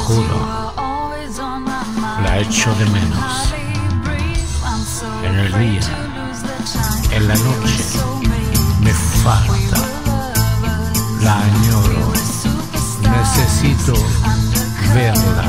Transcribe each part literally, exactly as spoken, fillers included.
juro, la echo de menos. En el día, en la noche, me falta, la añoro, necesito verla.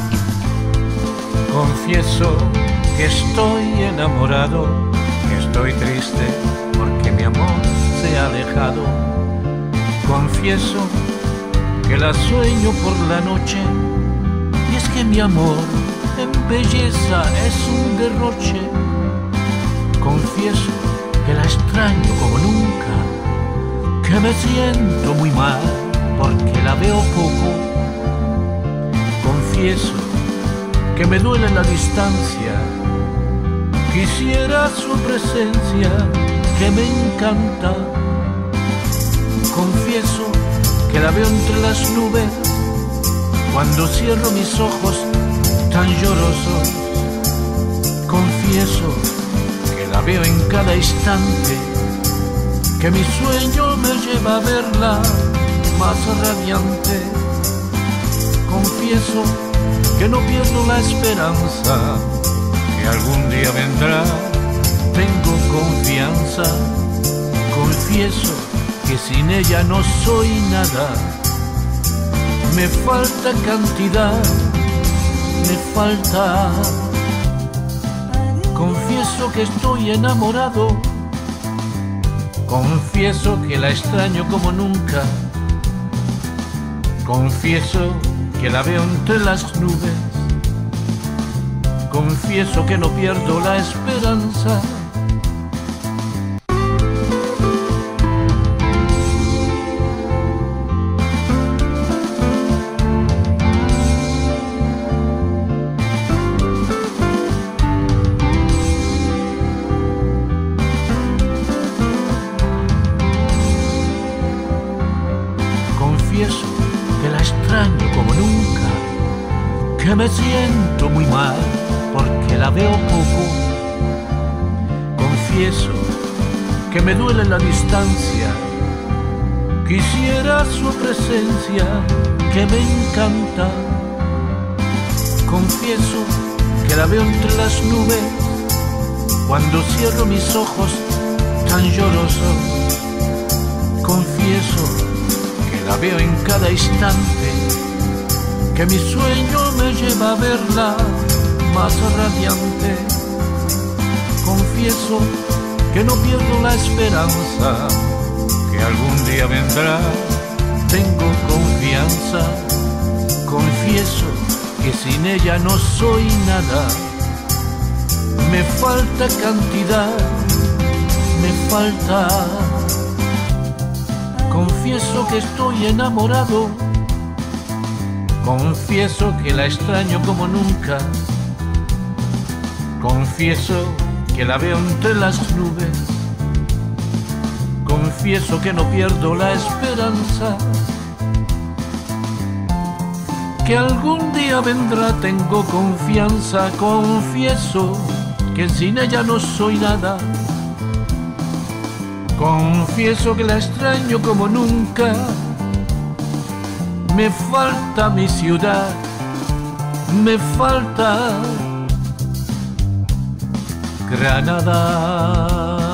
Confieso que estoy enamorado, que estoy triste porque mi amor se ha alejado. Confieso que la sueño por la noche, y es que mi amor en belleza es un derroche. Confieso que la extraño como nunca, que me siento muy mal porque la veo poco. Confieso que me duele la distancia, quisiera su presencia que me encanta. Confieso que la veo entre las nubes cuando cierro mis ojos tan llorosos. Confieso que la veo en cada instante, que mi sueño me lleva a verla más radiante. Confieso que no pierdo la esperanza, que algún día vendrá, tengo confianza. Confieso que sin ella no soy nada, me falta cantidad, me falta. Confieso que estoy enamorado, confieso que la extraño como nunca. Confieso que la veo entre las nubes, confieso que no pierdo la esperanza. Confieso que la extraño como nunca, que me siento muy mal porque la veo poco. Confieso que me duele la distancia, quisiera su presencia que me encanta. Confieso que la veo entre las nubes cuando cierro mis ojos tan llorosos. Confieso la veo en cada instante, que mi sueño me lleva a verla más radiante. Confieso que no pierdo la esperanza, que algún día vendrá, tengo confianza. Confieso que sin ella no soy nada, me falta cantidad, me falta. Confieso que estoy enamorado, confieso que la extraño como nunca. Confieso que la veo entre las nubes, confieso que no pierdo la esperanza, que algún día vendrá, tengo confianza. Confieso que sin ella no soy nada, confieso que la extraño como nunca. Me falta mi ciudad, me falta Granada.